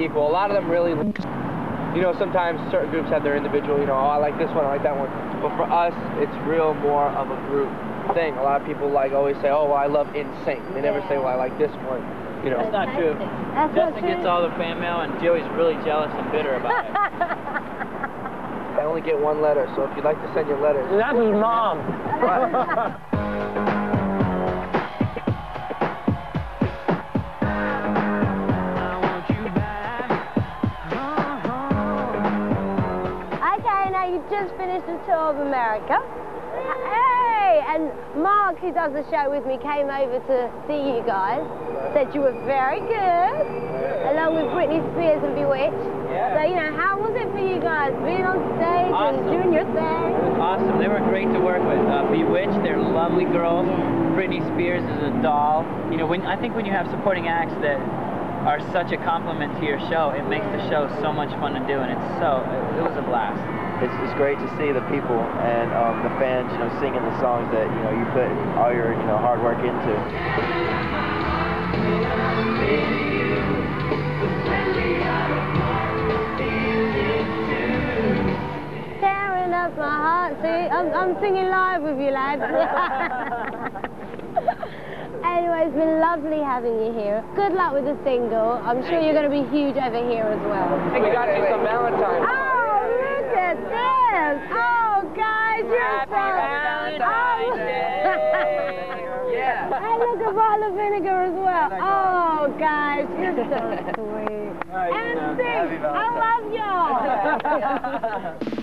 equal. A lot of them really, you know, sometimes certain groups have their individual, you know, oh, I like this one, I like that one. But for us, it's real more of a group thing. A lot of people like always say, oh, well, I love Nsync. They never say, well, I like this one. You know. That's not true. Justin gets all the fan mail, and Joey's really jealous and bitter about it. I only get one letter, so if you'd like to send your letters. That's his mom. Okay, now you just finished a tour of America. Hey, and Mark, who does the show with me, came over to see you guys. Said you were very good, along with Britney Spears and Bewitched. Yeah. So, you know, how was it for you guys being on stage and doing your thing? It was awesome. They were great to work with. Bewitched, they're lovely girls. Britney Spears is a doll. You know, I think when you have supporting acts that are such a compliment to your show, it makes the show so much fun to do, and it was a blast. It's great to see the people and the fans, you know, singing the songs that, you know, you put all your, you know, hard work into. Tearing up my heart. See, I'm singing live with you, lads. Anyway, it's been lovely having you here. Good luck with the single. I'm sure you're going to be huge over here as well. We got you some Valentine's. Oh, look at this! Oh, guys, you're so... Valentine's Day! Yeah. And look at bottle of vinegar as well. Oh, guys, you're so sweet. And Nsync, I love y'all.